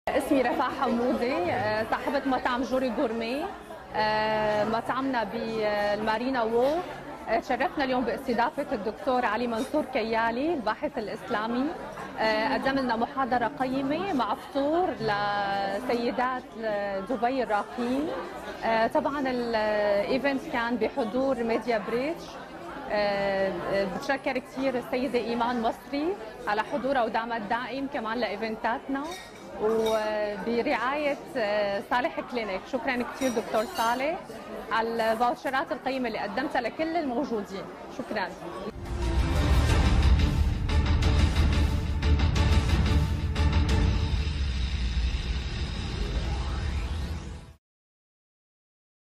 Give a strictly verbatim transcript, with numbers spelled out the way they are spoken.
اسمي رفاح حمودي، صاحبة مطعم جوري غورمي. مطعمنا بالمارينا وو. تشرفنا اليوم باستضافة الدكتور علي منصور كيالي الباحث الإسلامي. قدم لنا محاضرة قيمة مع فطور لسيدات دبي الراقيين. طبعا الايفنت كان بحضور ميديا بريتش. بتشكر كثير السيدة إيمان مصري على حضورها ودعمها الدائم كمان لايفنتاتنا، وبرعاية صالح كلينيك. شكرا كثير دكتور صالح على الفاوتشرات القيمة اللي قدمتها لكل الموجودين. شكرا.